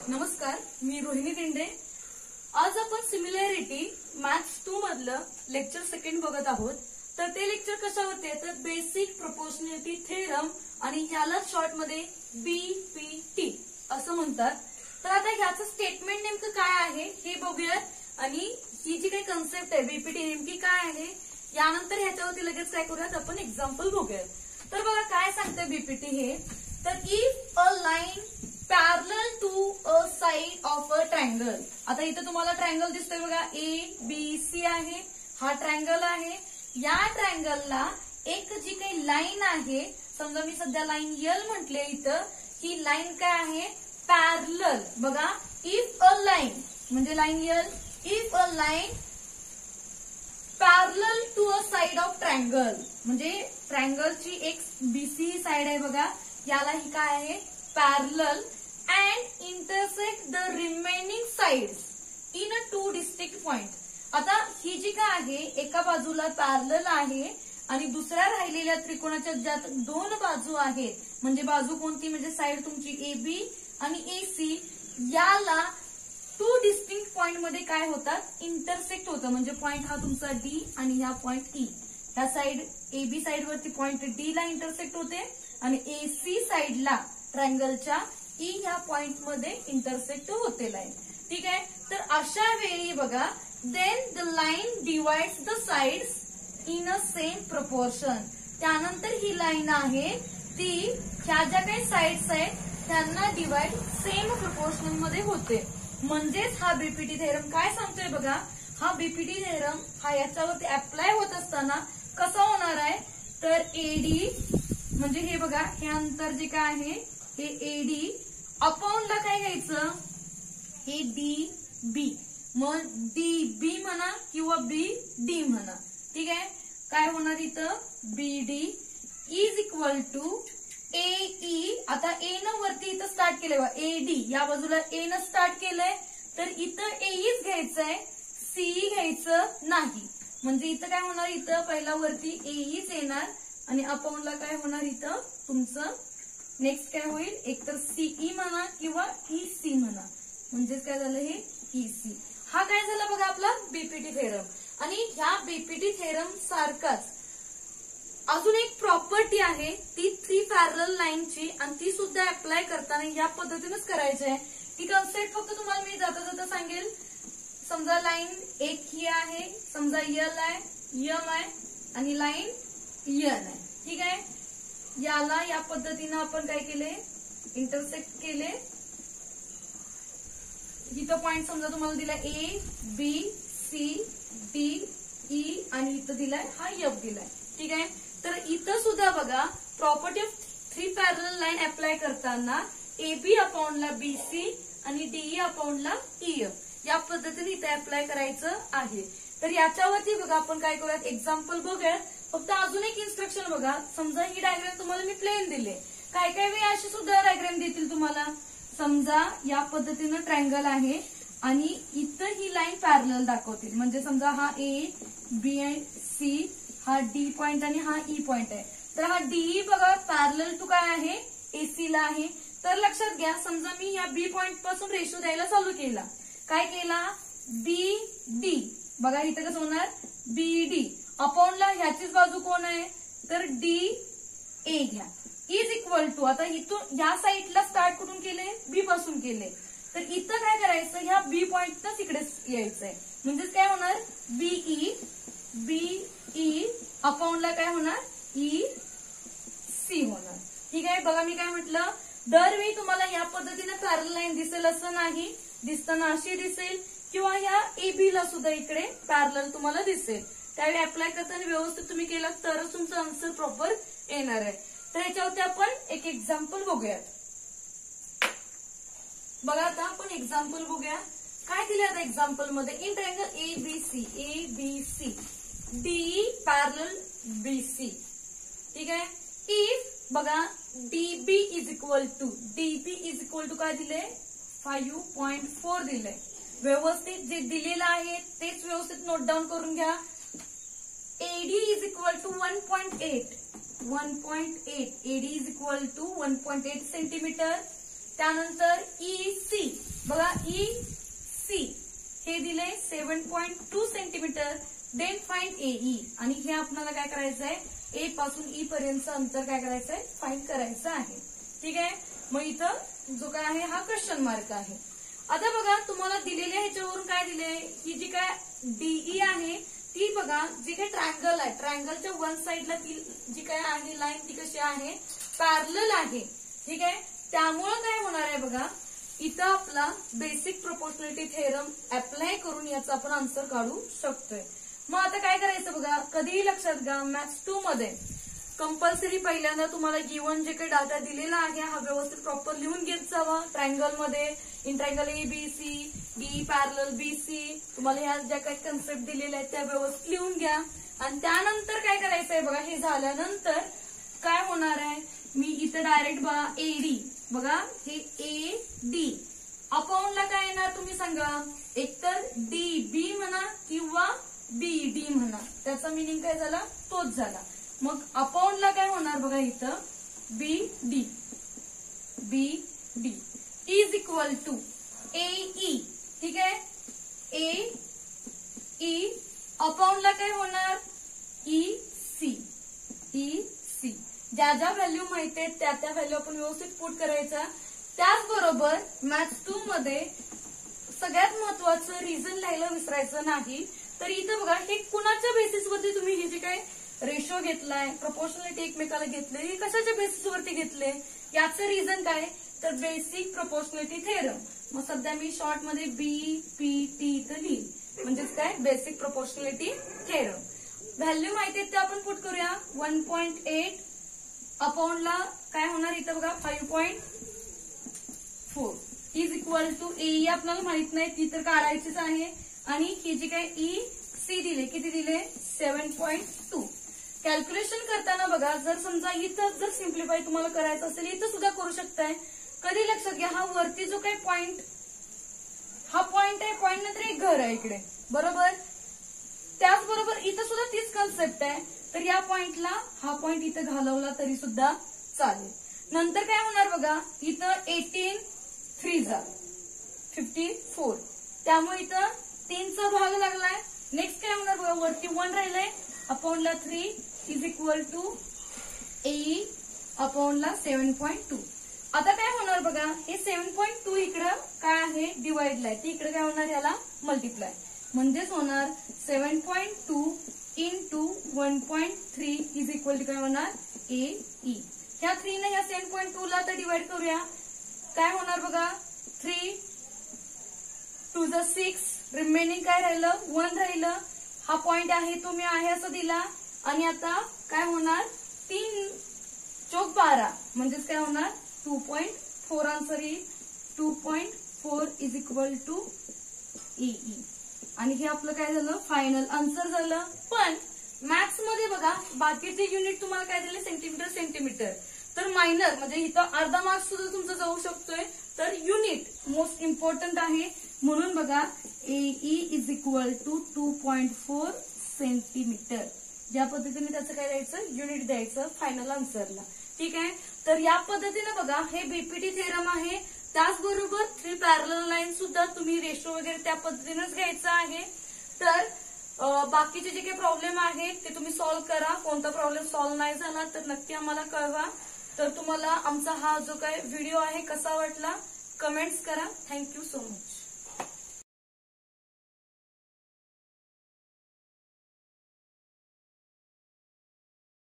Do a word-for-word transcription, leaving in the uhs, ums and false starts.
नमस्कार, मी रोहिणी दिंडे. आज आपण सिमिलॅरिटी मॅथ्स टू मधलं लेक्चर सेकंड बघत आहोत. तर ते लेक्चर कसं होते तर बेसिक प्रोपोर्शनॅलिटी थेरम आणि ह्याला शॉर्ट मध्ये बीपीटी असं म्हणतात. तर आता ह्याचं स्टेटमेंट नेमकं काय आहे हे बघूयात आणि ही जी काही कन्सेप्ट आहे बीपीटी नेमकी काय आहे यानंतर ह्याच्यावरती लगेच काय करूयात आपण एक्झाम्पल बघूयात. तर बघा काय सांगतंय बीपीटी हे तर if a line parallel to a side of a triangle. आता इथं तुम्हाला ट्रायंगल दिसतोय बघा, ए बी सी आहे, हा ट्रायंगल आहे. या ट्रायंगलला एक जी काही लाईन आहे, समजा मी सध्या लाईन यल म्हटले, इथं ही लाईन काय आहे पॅरलल. बघा इफ अ लाईन म्हणजे लाईन यल, if a line parallel to a side of triangle म्हणजे ट्रायंगलची एक बीसी साइड आहे बघा, याला ही काय आहे parallel and intersect the remaining sides in a two distinct point. आता ही जी काय आहे एका बाजूला पॅरलल आहे आणि दुसऱ्या राहिलेल्या त्रिकोणाच्या ज्यात दोन बाजू आहेत, म्हणजे बाजू कोणती म्हणजे साइड तुमची ए बी आणि ए सी, याला टू डिस्टिंक्ट पॉइंट मध्ये काय होतात इंटरसेक्ट होतं. म्हणजे पॉइंट हा तुमचा डी आणि ह्या पॉइंट ई, ह्या साइड ए बी साइड वरती पॉइंट डी ला इंटरसेक्ट होते आणि ए सी साइडला ट्रायंगलच्या ई ह्या पॉइंट मध्ये इंटरसेक्ट होते लाईन. ठीक आहे, तर अशा वेळी बघा then the line divides the sides in a same proportion. त्यानंतर ही लाईन आहे ती ह्या ज्या काही साइड्स आहेत त्यांना डिवाइड सेम प्रपोर्शन मध्ये होते. म्हणजेच हा बीपीटी थेरम काय सांगतोय बघा, हा बीपीटी थेरम हा याच्यावरती अप्लाय होत असताना कसा होणार आहे तर एडी म्हणजे हे बघा हे अंतर जे काय आहे हे एडी अपॉनला काय घ्यायचं हे डी बी, मग डी बी म्हणा किंवा बी डी म्हणा. ठीक आहे, काय होणार इथं B D is equal to A E. आता ए न वरती इथं स्टार्ट केलंय बघा, ए डी या बाजूला ए न स्टार्ट केलंय तर इथं ए ईच घ्यायचंय, सी घ्यायचं नाही. म्हणजे इथं काय होणार इथं पहिला वरती ए ईच येणार आणि अपॉनला काय होणार इथं तुमचं नेक्स्ट काय होईल एकतर सीई म्हणा किंवा ई सी म्हणा. म्हणजेच काय झालं हे ई सी. हा काय झाला बघा आपला बीपीटी थेरम. आणि ह्या बीपीटी थेरम सारखाच अजून एक प्रॉपर्टी आहे ती थ्री पॅरलल लाईनची आणि ती सुद्धा अप्लाय करताना या पद्धतीनेच करायची आहे. ती कन्सेप्ट फक्त तुम्हाला मी जाता जाता सांगेल. समजा लाईन एक ही आहे, समजा यल आहे, यम आहे आणि लाईन यन आहे. ठीक आहे, याला या पद्धतीनं आपण काय केले इंटरसेक्ट केले. इथं पॉइंट समजा तुम्हाला दिला A B C D E आणि इथं दिलाय हा एफ दिलाय. ठीक आहे, तर इथं सुद्धा बघा property of three parallel line apply करताना ए बी अपॉनला बी सी आणि डीई अपॉनला ई एफ या पद्धतीने इथे अप्लाय करायचं आहे. तर याच्यावरती बघा आपण काय करूयात एक्झाम्पल बघूयात. फक्त अजून एक इन्स्ट्रक्शन बघा, समजा ही डायग्राम तुम्हाला मी प्लेन दिले, काय काय वेळी अशी सुद्धा डायग्राम देतील तुम्हाला. समजा या पद्धतीनं ट्रायंगल आहे आणि इथं ही लाईन पॅरलल दाखवतील. म्हणजे समजा हा ए बी आणि सी, हा डी पॉइंट आणि हा ई पॉइंट आहे. तर हा डीई बघा पॅरलल टू काय आहे एसी ला आहे. तर लक्षात घ्या समजा मी या बी पॉइंट पासून रेशो द्यायला चालू केला, काय केला बी डी, बघा इथं कसं होणार बी डी अपॉनला ह्याचीच बाजू कोण आहे तर डी ए घ्या इज इक्वल टू. आता इथून या साईडला स्टार्ट कुठून केले बी पासून केले, तर इथं काय करायचं ह्या बी पॉइंटच इकडे यायचंय. म्हणजेच काय होणार बीई बी ई अपॉनला काय होणार ई सी होणार. ठीक आहे, बघा मी काय म्हटलं दरवेळी तुम्हाला या पद्धतीने पॅरलल लाईन दिसेल असं नाही, दिसताना अशी दिसेल किंवा ह्या ए बी ला सुद्धा इकडे पॅरलल तुम्हाला दिसेल. त्यावेळी अप्लाय करताना व्यवस्थित तुम्ही केलं तरच तुमचं आन्सर प्रॉपर येणार आहे. तर याच्यावरती आपण एक एक्झाम्पल बघूयात. बघा आता आपण एक्झाम्पल बघूया काय दिले आता एक्झाम्पल मध्ये. In triangle A B C, A B C D parallel B C. ठीक आहे, इफ बघा DB is equal to DB is equal to काय दिले फाईव्ह पॉईंट फोर दिलंय. व्यवस्थित जे दिलेलं आहे तेच व्यवस्थित नोट डाऊन करून घ्या. AD is equal to one point eight one point eight AD is equal to one point eight centimetre. त्यानंतर ई सी दिले seven point two centimetre. Then find AE. आणि हे आपल्याला काय करायचं आहे, ए पासून ई पर्यंतचं अंतर काय करायचं आहे, फाइंड करायचं आहे. ठीक आहे. मग इथं जो काय आहे हा क्वेश्चन मार्क आहे. आता बघा तुम्हाला दिलेल्या ह्याच्यावरून काय दिले, ही जी काय डीई आहे ती बघा, जी काही ट्रायंगल आहे ट्रायंगलच्या वन साइडला ती जी काय आहे लाईन ती कशी आहे, पॅरलल आहे. ठीक आहे. त्यामुळं काय होणार आहे बघा, इथं आपला बेसिक प्रोपोर्शनॅलिटी थेरम अप्लाय करून याचा आपण आन्सर काढू शकतोय. मग आता काय करायचं बघा, कधीही लक्षात घ्या मॅथ्स टू मध्ये कंपल्सरी पहिल्यांदा तुम्हाला गिव्हन जे काही डाटा दिलेला आहे हा व्यवस्थित प्रॉपर लिहून घेत जावा. ट्रायंगल मध्ये in triangle A B C, D parallel B C, तुम्हाला ह्या ज्या काही कन्सेप्ट दिलेल्या आहेत त्या व्यवस्थित लिहून घ्या. आणि त्यानंतर काय करायचंय बघा, हे झाल्यानंतर काय होणार आहे, मी इथं डायरेक्ट बघा एडी, बघा हे ए डी अपॉनला काय येणार तुम्ही सांगा, एकतर डी बी म्हणा किंवा बी डी म्हणा, त्याचा मिनिंग काय झाला, तोच झाला. मग अपॉनला काय होणार बघा इथं B D, B D is equal to A E. ठीक आहे. ए ई अपॉनला काय होणार ई सी, ई सी. ज्या ज्या व्हॅल्यू माहिती आहेत त्या त्या व्हॅल्यू आपण व्यवस्थित पुट करायचा. त्याचबरोबर मॅथ्स टू मध्ये सगळ्यात महत्वाचं रिझन लिहायला विसरायचं नाही. तर इथं बघा हे कुणाच्या बेसिसवरती तुम्ही हे जे काय रेशो घेतलाय, प्रपोर्शनॅलिटी एकमेकाला घेतले, हे कशाच्या बेसिसवरती घेतले, याचं रिझन काय, तर बेसिक प्रपोर्शनॅलिटी थेरम. मग सध्या मी शॉर्ट मध्ये बी पी टी इथं लिहिल, म्हणजेच काय बेसिक प्रपोर्शनॅलिटी थेरम. व्हॅल्यू माहिती आहेत ते आपण पुट करूया. वन पॉईंट एट अपॉनला काय होणार इथं बघा five point four is equal to A आपल्याला माहित नाही ती तर काढायचीच आहे. आणि ही जी काय ई सी दिले, किती दिले सेव्हन पॉईंट टू. कॅल्क्युलेशन करताना बघा, जर समजा इथं जर सिम्प्लिफाय तुम्हाला करायचं असेल इथं सुद्धा करू शकताय. कधी लक्षात घ्या, हा वरती जो काही पॉइंट, हा पॉइंट आहे, पॉइंट नंतर एक घर आहे इकडे, बरोबर. त्याचबरोबर इथं सुद्धा तीच कन्सेप्ट आहे. तर या पॉइंटला हा पॉइंट इथं घालवला तरी सुद्धा चालेल. नंतर काय होणार बघा, इथं एटीन थ्री जा फिफ्टी फोर, त्यामुळे इथं तीनचा भाग लागलाय. नेक्स्ट काय होणार बघा, वरती वन राहिलंय, अपॉनला three is equal to A अपॉनला सेव्हन पॉईंट टू. आता काय होणार बघा, हे सेव्हन पॉईंट टू इकडं काय आहे डिवाइडला आहे, ते इकडे काय होणार याला मल्टिप्लाय, म्हणजेच होणार seven point two into one point three is equal to काय होणार ए ई. ह्या थ्री ने ह्या सेव्हन पॉईंट टू ला आता डिवाइड करूया. काय होणार बघा, थ्री टू ज सिक्स, रिमेनिंग काय राहिलं वन राहिलं. हा पॉइंट आहे तो मी आहे असं दिला. आणि आता काय होणार, तीन चौक बारा, म्हणजेच काय होणार टू पॉईंट फोर आन्सर येईल. Two point four is equal to AE. आणि हे आपलं काय झालं फायनल आन्सर झालं. पण मॅथ्स मध्ये बघा बाकीचे युनिट तुम्हाला काय दिले सेंटीमीटर सेंटीमीटर, तर मायनर म्हणजे इथं अर्धा मार्क्स सुद्धा तुमचा जाऊ शकतोय. तर युनिट मोस्ट इम्पॉर्टंट आहे, म्हणून बघा AE is equal to two point four centimetre. या पद्धतीने त्याचं काय द्यायचं युनिट द्यायचं फायनल आन्सरला. ठीक आहे. तर या पद्धतीने बघा हे बीपीटी थेरम आहे. त्याचबरोबर थ्री पॅरलल लाईन सुद्धा तुम्ही रेशो वगैरे त्या पद्धतीनेच घ्यायचं आहे. तर बाकीचे जे काही प्रॉब्लेम आहेत ते तुम्ही सॉल्व्ह करा. कोणता प्रॉब्लेम सॉल्व्ह नाही झाला तर नक्की आम्हाला कळवा. तर तुम्हाला आमचा हा जो काही व्हिडिओ आहे कसा वाटला कमेंट्स करा. Thank you so much.